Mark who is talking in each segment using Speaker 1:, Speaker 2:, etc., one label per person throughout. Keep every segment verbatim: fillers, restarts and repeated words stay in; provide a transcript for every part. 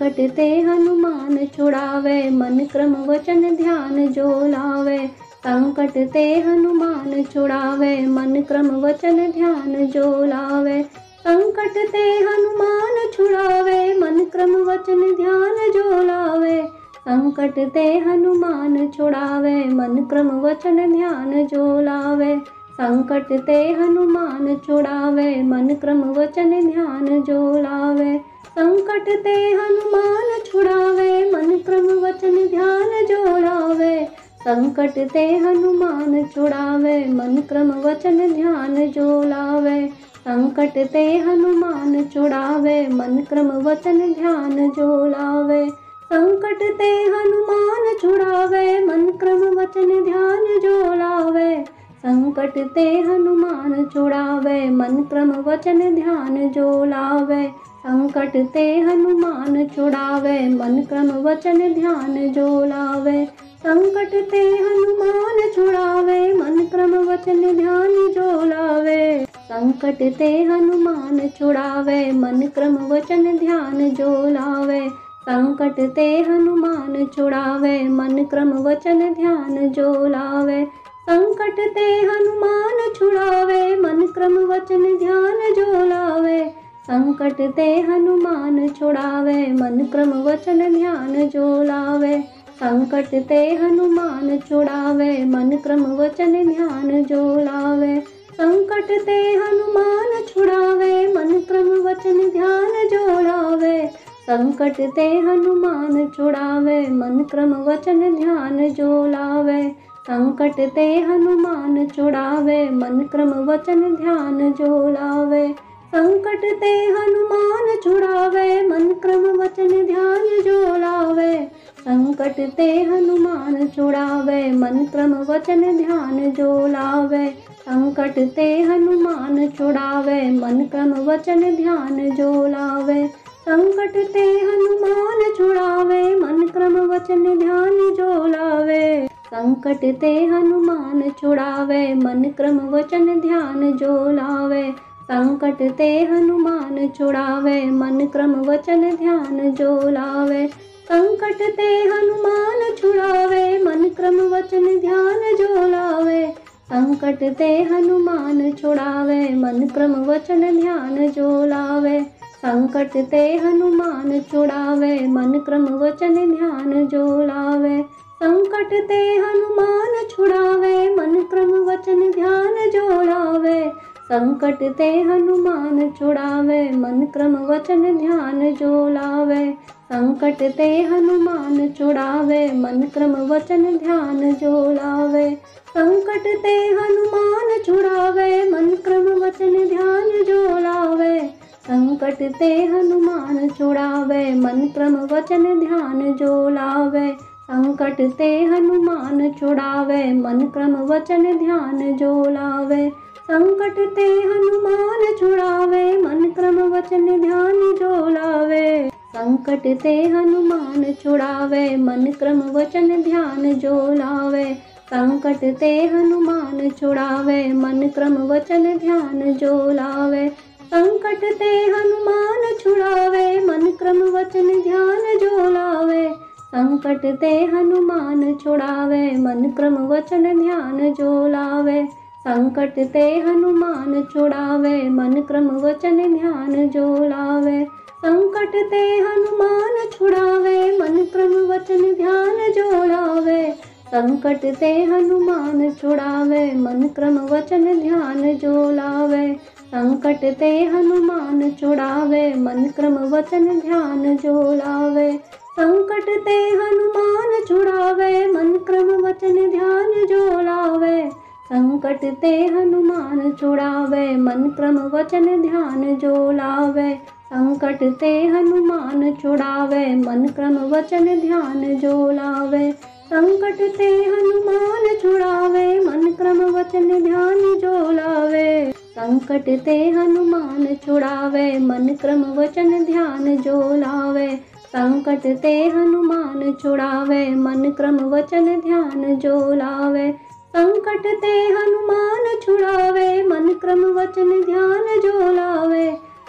Speaker 1: संकट ते हनुमान छुड़ावे, मन क्रम वचन ध्यान जो लावे। संकट ते हनुमान छुड़ावे, मन क्रम वचन ध्यान जो लावे। संकट ते हनुमान छुड़ावे, मन क्रम वचन ध्यान जो लावे। संकट ते हनुमान छुड़ावे, मन क्रम वचन ध्यान जो लावे। संकट ते हनुमान छुड़ावे, मन क्रम वचन ध्यान जो लावे। संकट ते हनुमान छुड़ावे, मन क्रम वचन ध्यान जो लावे। संकट ते हनुमान छुड़ावे, मन क्रम वचन ध्यान जो लावे। संकट ते हनुमान छुड़ावे, मन क्रम वचन ध्यान जो लावे। संकट ते हनुमान छुड़ावे, मन क्रम वचन ध्यान जो लावे। संकट ते हनुमान छुड़ावे, मन क्रम वचन ध्यान जो लावे। संकट ते हनुमान छुड़ावे, मन क्रम वचन ध्यान जो लावे। संकट ते हनुमान छुड़ावे, मन क्रम वचन ध्यान जो लावे। संकट ते हनुमान छुड़ावे, मन क्रम वचन ध्यान जो लावे। संकट ते हनुमान छुड़ावे, मन क्रम वचन ध्यान जो लावे। संकट ते हनुमान छुड़ावे, मन क्रम वचन ध्यान जो लावे। संकट ते हनुमान छुड़ावे, मन क्रम वचन ध्यान जो लावे। संकट ते हनुमान छुड़ावे, मन क्रम वचन ध्यान जो लावे। संकट ते हनुमान छुड़ावे, मन क्रम वचन ध्यान जो लावे। संकट ते हनुमान छुड़ावे, मन क्रम वचन ध्यान जो लावे। संकट ते हनुमान छुड़ावे, मन क्रम वचन ध्यान जो लावे। संकट ते हनुमान छुड़ावे, मन क्रम वचन ध्यान जो लावे। संकट ते हनुमान छुड़ावे, मन क्रम वचन ध्यान जो लावे। संकट ते हनुमान छुड़ावे, मन क्रम वचन ध्यान जो लावे। संकट ते हनुमान छुड़ावे, मन क्रम वचन ध्यान जो लावे। संकट ते हनुमान छुड़ावे, मन क्रम वचन ध्यान जो लावे। संकट ते हनुमान छुड़ावे, मन क्रम वचन ध्यान जो लावे। संकट ते हनुमान छुड़ावे, मन क्रम वचन ध्यान जो लावे। संकट ते हनुमान छुड़ावे, मन क्रम वचन ध्यान जो लावे। संकट ते हनुमान छुड़ावे, मन क्रम वचन ध्यान जो लावे। संकट ते हनुमान छुड़ावे, मन क्रम वचन ध्यान जो लावे। संकट ते हनुमान छुड़ावे, मन क्रम वचन ध्यान जो लावे। संकट ते हनुमान छुड़ावे, मन क्रम वचन ध्यान जो लावे। संकट ते हनुमान छुड़ावे, मन क्रम वचन ध्यान जो लावे। संकट ते हनुमान छुड़ावे, मन क्रम वचन ध्यान जो लावे। संकट ते हनुमान छुड़ावे, मन क्रम वचन ध्यान जो लावे। संकट ते हनुमान छुड़ावे, मन क्रम वचन ध्यान जो लावे। संकट ते हनुमान छुड़ावे, मन क्रम वचन ध्यान जो लावे। संकट ते हनुमान छुड़ावे, मन क्रम वचन ध्यान जो लावे। संकट ते हनुमान छुड़ावे, मन क्रम वचन ध्यान जो लावे। संकट ते हनुमान छुड़ावे, मन क्रम वचन ध्यान जो लावे। संकट ते हनुमान छुड़ावे, मन क्रम वचन ध्यान जो लावे। संकट ते हनुमान छुड़ावे, मन क्रम वचन ध्यान जो लावे। संकट ते हनुमान छुड़ावे, मन क्रम वचन ध्यान जो लावे। संकट ते हनुमान छुड़ावे, मन क्रम वचन ध्यान जो लावे। संकट ते हनुमान छुड़ावे, मन क्रम वचन ध्यान जो लावे। संकट ते हनुमान छुड़ावे, मन क्रम वचन ध्यान जो लावे। संकट ते हनुमान छुड़ावे, मन क्रम वचन ध्यान जो लावे। संकट ते हनुमान छुड़ावे, मन क्रम वचन ध्यान जो लावे। संकट ते हनुमान छुड़ावे, मन क्रम वचन ध्यान जो लावे। संकट ते हनुमान छुड़ावे, मन क्रम वचन ध्यान जो लावे। संकट ते हनुमान छुड़ावे, मन क्रम वचन ध्यान जो लावे।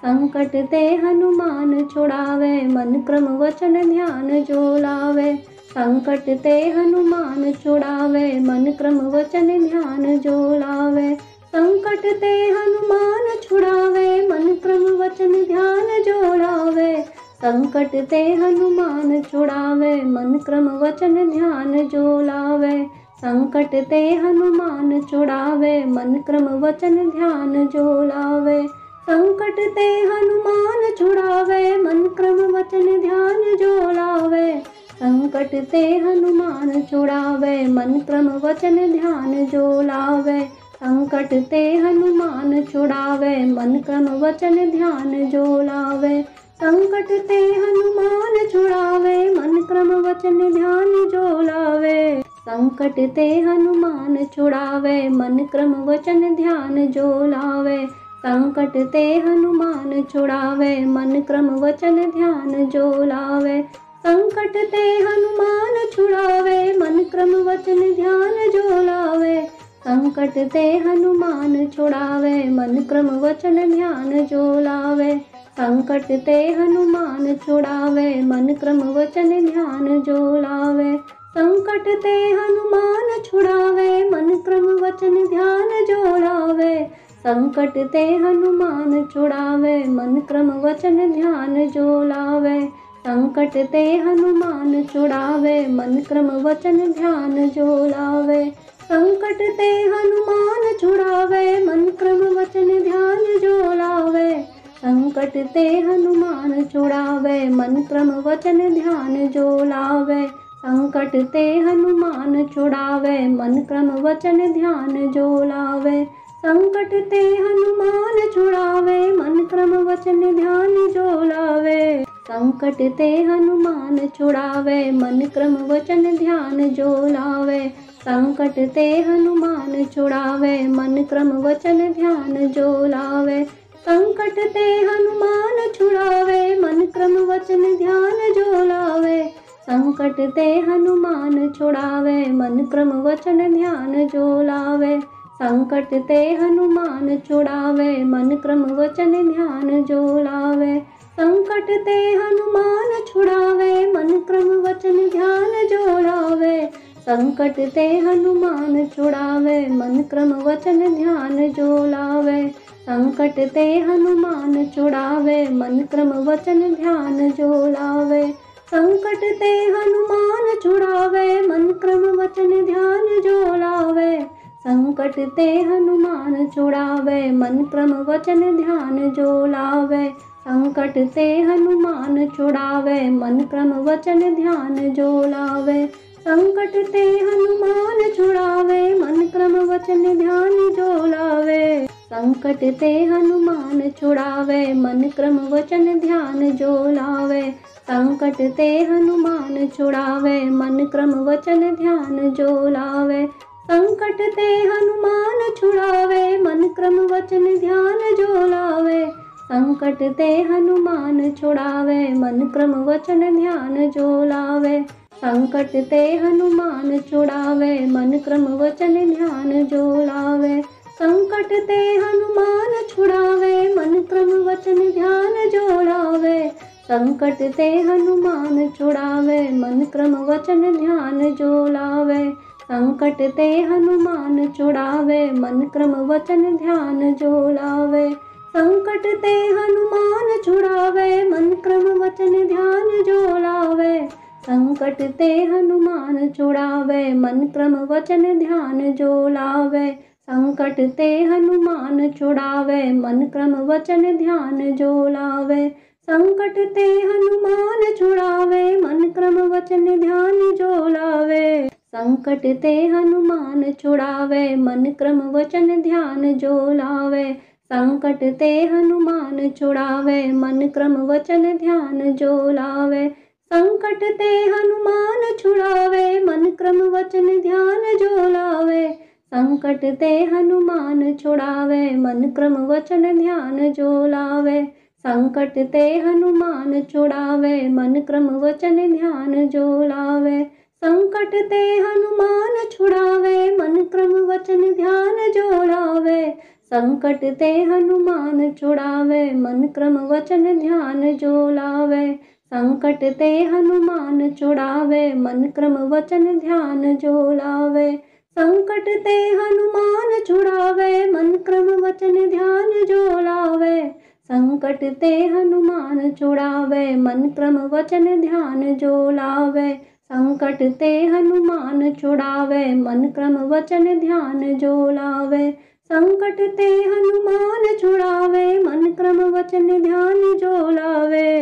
Speaker 1: संकट ते हनुमान छुड़ावे, मन क्रम वचन ध्यान जो लावे। संकट ते हनुमान छुड़ावे, मन क्रम वचन ध्यान जो लावे। संकट ते हनुमान छुड़ावे, मन क्रम वचन ध्यान जो लावे। संकट ते हनुमान छुड़ावे, मन क्रम वचन ध्यान जो लावे। संकट ते हनुमान छुड़ावे, मन क्रम वचन ध्यान जो लावे। संकट ते हनुमान छुड़ावे, मन क्रम वचन ध्यान जो लावे। संकट ते हनुमान छुड़ावे, मन क्रम वचन ध्यान जो लावे। संकट ते हनुमान छुड़ावे, मन क्रम वचन ध्यान जो लावे। संकट ते हनुमान छुड़ावे, मन क्रम वचन ध्यान जो लावे। संकट ते हनुमान छुड़ावे, मन क्रम वचन ध्यान जो लावे। संकट ते हनुमान छुड़ावे, मन क्रम वचन ध्यान जो लावे। संकट ते हनुमान छुड़ावे, मन क्रम वचन ध्यान जो लावे। संकट ते हनुमान छुड़ावे, मन क्रम वचन ध्यान जो लावे। संकट ते हनुमान छुड़ावे, मन क्रम वचन ध्यान जो लावे। संकट ते हनुमान छुड़ावे, मन क्रम वचन ध्यान जो लावे। संकट ते हनुमान छुड़ावे, मन क्रम वचन ध्यान जो लावे। संकट ते हनुमान छुड़ावे, मन क्रम वचन ध्यान जो लावे। संकट ते हनुमान छुड़ावे, मन क्रम वचन ध्यान जो लावे। संकट ते हनुमान छुड़ावे, मन क्रम वचन ध्यान जो लावे। संकट ते हनुमान छुड़ावे, मन क्रम वचन ध्यान जो लावे। संकट ते हनुमान छुड़ावे, मन क्रम वचन ध्यान जो लावे। संकट ते हनुमान छुड़ावे, मन क्रम वचन ध्यान जो लावे। संकट ते हनुमान छुड़ावे, मन क्रम वचन ध्यान जो लावे। संकट ते हनुमान छुड़ावे, मन क्रम वचन ध्यान जो लावे। संकट ते हनुमान छुड़ावे, मन क्रम वचन ध्यान जो लावे। संकट ते हनुमान छुड़ावे, मन क्रम वचन ध्यान जो लावे। संकट ते हनुमान छुड़ावे, मन क्रम वचन ध्यान जो लावे। संकट ते हनुमान छुड़ावे, मन क्रम वचन ध्यान जो लावे। संकट ते हनुमान छुड़ावे, मन क्रम वचन ध्यान जो लावे। संकट ते हनुमान छुड़ावे, मन क्रम वचन ध्यान जो लावे। संकट ते हनुमान छुड़ावे, मन क्रम वचन ध्यान जो लावे। संकट ते हनुमान छुड़ावे, मन क्रम वचन ध्यान जो लावे। संकट ते हनुमान छुड़ावे, मन क्रम वचन ध्यान जो लावे। संकट ते हनुमान छुड़ावे, मन क्रम वचन ध्यान जो लावे। संकट ते हनुमान छुड़ावे, मन क्रम वचन ध्यान जो लावे। संकट ते हनुमान छुड़ावे, मन क्रम वचन ध्यान जो लावे। संकट ते हनुमान छुड़ावे, मन क्रम वचन ध्यान जो लावे। संकट ते हनुमान छुड़ावे, मन क्रम वचन ध्यान जो लावे। संकट ते हनुमान छुड़ावे, मन क्रम वचन ध्यान जो लावे। संकट ते हनुमान छुड़ावे, मन क्रम वचन ध्यान जो लावे। संकट ते हनुमान छुड़ावे, मन क्रम वचन ध्यान जो लावे। संकट ते हनुमान छुड़ावे, मन क्रम वचन ध्यान जो लावे। संकट ते हनुमान छुड़ावे, मन क्रम वचन ध्यान जो लावे। संकट ते हनुमान छुड़ावे, मन क्रम वचन ध्यान जो लावे। संकट ते हनुमान छुड़ावे, मन क्रम वचन ध्यान जो लावे। संकट ते हनुमान छुड़ावे, मन क्रम वचन ध्यान जो लावे। संकट ते हनुमान छुड़ावे, मन क्रम वचन ध्यान जो लावे। संकट ते हनुमान छुड़ावे, मन क्रम वचन ध्यान जो लावे। संकट ते हनुमान छुड़ावे, मन क्रम वचन ध्यान जो लावे। संकट ते हनुमान छुड़ावे, मन क्रम वचन ध्यान जो लावे। संकट ते हनुमान छुड़ावे, मन क्रम वचन ध्यान जो लावे। संकट ते हनुमान छुड़ावे, मन क्रम वचन ध्यान जो लावे। संकट ते हनुमान छुड़ावे, मन क्रम वचन ध्यान जो लावे। संकट ते हनुमान छुड़ावे, मन क्रम वचन ध्यान जो लावे। संकट ते हनुमान छुड़ावे, मन क्रम वचन ध्यान जो लावे। संकट ते हनुमान छुड़ावे, मन क्रम वचन ध्यान जो लावे। संकट ते हनुमान छुड़ावे, मन क्रम वचन ध्यान जो लावे।